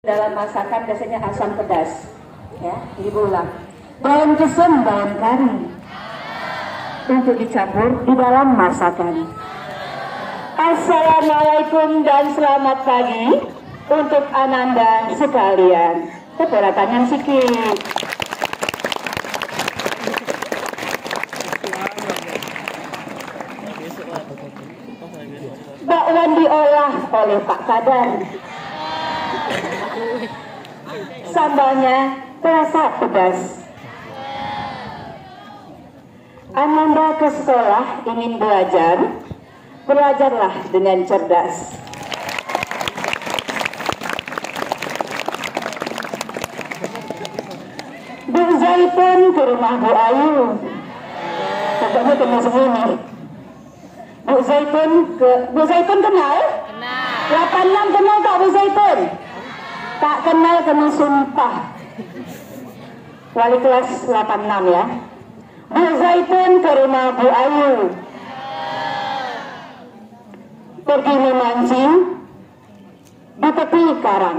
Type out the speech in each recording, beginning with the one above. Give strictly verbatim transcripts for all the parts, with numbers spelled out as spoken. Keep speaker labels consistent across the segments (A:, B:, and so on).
A: Dalam masakan biasanya asam pedas, ya, ibu ulang. Daun kesem, daun kari, untuk dicampur di dalam masakan. Assalamualaikum dan selamat pagi untuk Ananda sekalian. Tepuk tangan sikit. Bakwan diolah oleh Pak Kadar. Sambalnya terasa pedas. Ananda ke sekolah ingin belajar, belajarlah dengan cerdas. Bu Zaitun ke rumah Bu Ayu. Pokoknya kena segini. Bu Zaitun ke Bu Zaitun kenal? Kenal. delapan puluh enam kenal tak Bu Zaitun? Tak kenal kena sumpah. Wali kelas delapan puluh enam ya. Bu Zaitun ke rumah Bu Ayu. Pergi memancing di tepi karang.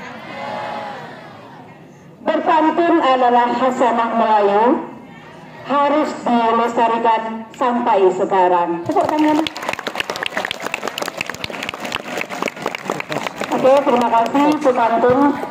A: Berpantun adalah hasanah Melayu, harus dilestarikan sampai sekarang. Tepuk tangan. Oke, terima kasih pemantun.